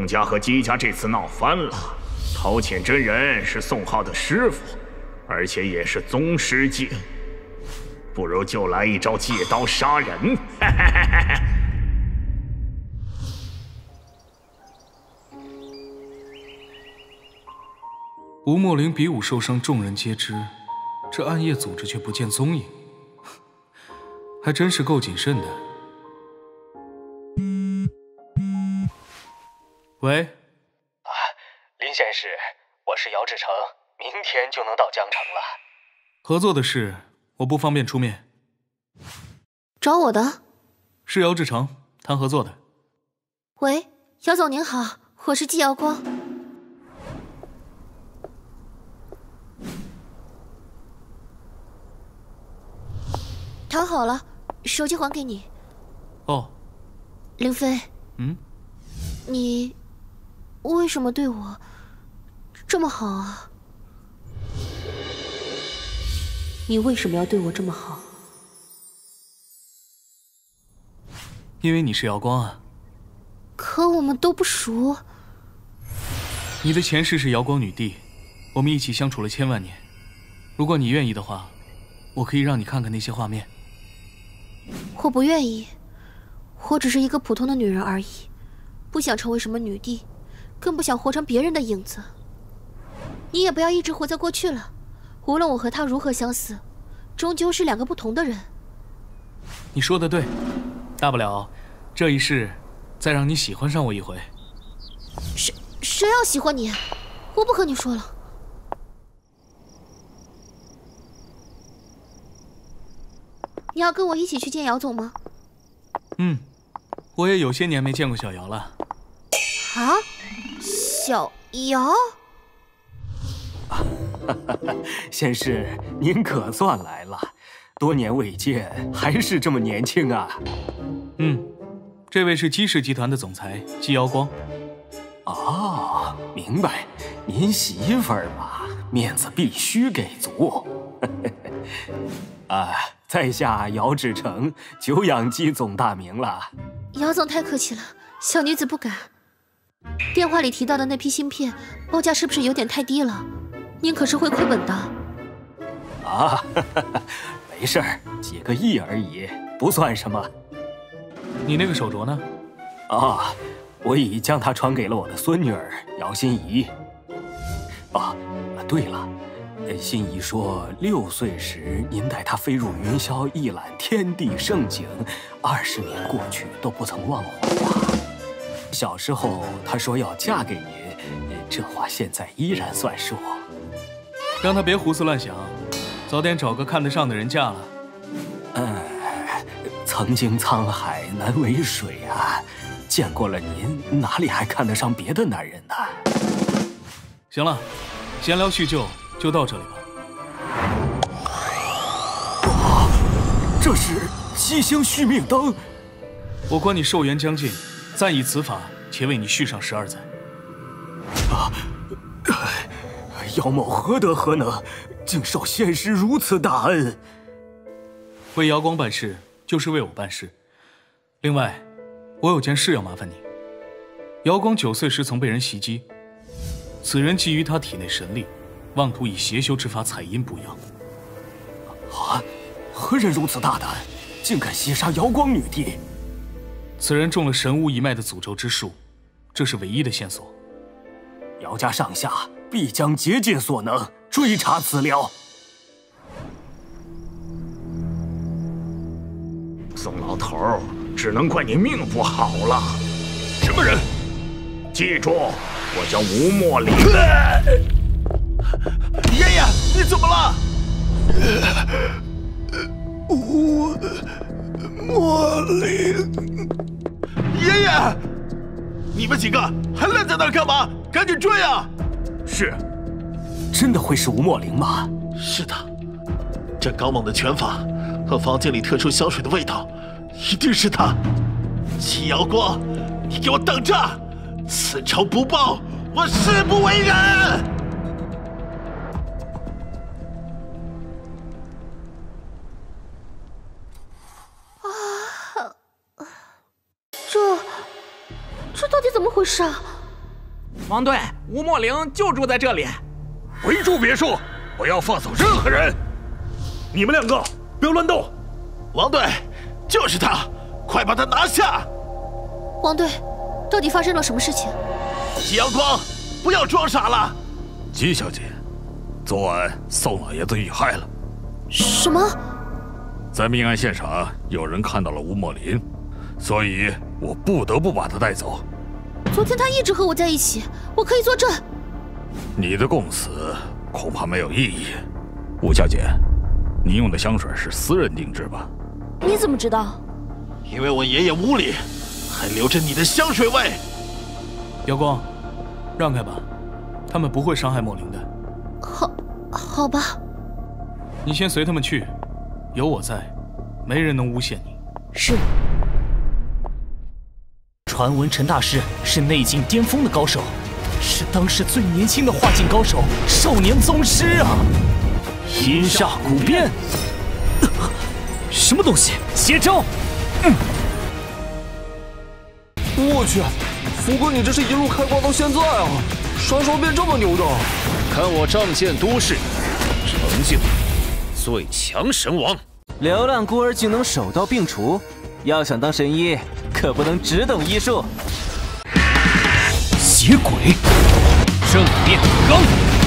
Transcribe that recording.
家和姬家这次闹翻了，陶潜真人是宋浩的师傅，而且也是宗师境，不如就来一招借刀杀人。 吴墨灵比武受伤，众人皆知，这暗夜组织却不见踪影，还真是够谨慎的。喂， 林仙师，我是姚志成，明天就能到江城了。 合作的事我不方便出面。 找我的？ 是姚志成，谈合作的。 喂，姚总您好，我是季瑶光。谈好了，手机还给你。 哦， 凌飞。 嗯？ 你为什么对我这么好啊？你为什么要对我这么好？ 因为你是瑶光啊。 可我们都不熟。 你的前世是瑶光女帝，我们一起相处了千万年。如果你愿意的话，我可以让你看看那些画面。 我不愿意，我只是一个普通的女人而已，不想成为什么女帝，更不想活成别人的影子。你也不要一直活在过去了，无论我和他如何相似，终究是两个不同的人。 你说的对，大不了这一世再让你喜欢上我一回。 谁要喜欢你？我不和你说了。你要跟我一起去见姚总吗？ 我也有些年没见过小姚了。 啊，小姚？ 仙师，您可算来了，多年未见，还是这么年轻啊。 这位是姬氏集团的总裁季瑶光。 哦，明白，您媳妇儿嘛，面子必须给足。在下姚志成，久仰姬总大名了。 姚总太客气了，小女子不敢。电话里提到的那批芯片，报价是不是有点太低了？您可是会亏本的。 没事儿，几个亿而已，不算什么。 你那个手镯呢？ 我已将它传给了我的孙女儿姚心怡。对了，心怡说6岁时您带她飞入云霄一览天地盛景，20年过去都不曾忘怀呀。小时候她说要嫁给您，这话现在依然算数。 让她别胡思乱想，早点找个看得上的人嫁了。 曾经沧海难为水啊，见过了您，哪里还看得上别的男人呢？ 行了，闲聊叙旧就到这里吧。 这是西厢续命灯。 我观你寿元将尽，暂以此法，且为你续上12载。 姚某何德何能，竟受仙师如此大恩？ 为瑶光办事，就是为我办事。另外，我有件事要麻烦你。瑶光9岁时曾被人袭击，此人觊觎他体内神力，妄图以邪修之法采阴补阳。 何人如此大胆，竟敢袭杀瑶光女帝？ 此人中了神巫一脉的诅咒之术，这是唯一的线索。 姚家上下必将竭尽所能追查此料。 宋老头，只能怪你命不好了。什么人？记住，我叫吴墨灵。 爷爷，你怎么了？ 吴墨灵， 爷爷，你们几个还愣在那儿干嘛？赶紧追啊！ 是， 真的会是吴墨灵吗？ 是的，这高猛的拳法和房间里特殊香水的味道，一定是他。季瑶光，你给我等着！此仇不报，我誓不为人！ 这到底怎么回事啊？ 王队，吴墨灵就住在这里。 围住别墅，不要放走任何人。你们两个不要乱动。 王队，就是他，快把他拿下！ 王队，到底发生了什么事情？ 季阳光，不要装傻了。 姬小姐，昨晚宋老爷子遇害了。 什么？ 在命案现场，有人看到了吴墨林，所以我不得不把他带走。 昨天他一直和我在一起，我可以作证。 你的供词恐怕没有意义。吴小姐，您用的香水是私人定制吧？ 你怎么知道？ 因为我爷爷屋里还留着你的香水味。 瑶光，让开吧，他们不会伤害墨灵的。 好吧。 你先随他们去，有我在，没人能诬陷你。 是。 传闻陈大师是内境巅峰的高手，是当时最年轻的化境高手，少年宗师啊！阴煞古变，什么东西？邪招！ 我去，福哥，你这是一路开挂到现在啊，啥时候变这么牛的？ 看我仗剑都市，成就最强神王。 流浪孤儿竟能手刀并除，要想当神医，可不能只懂医术。 邪鬼，正面刚。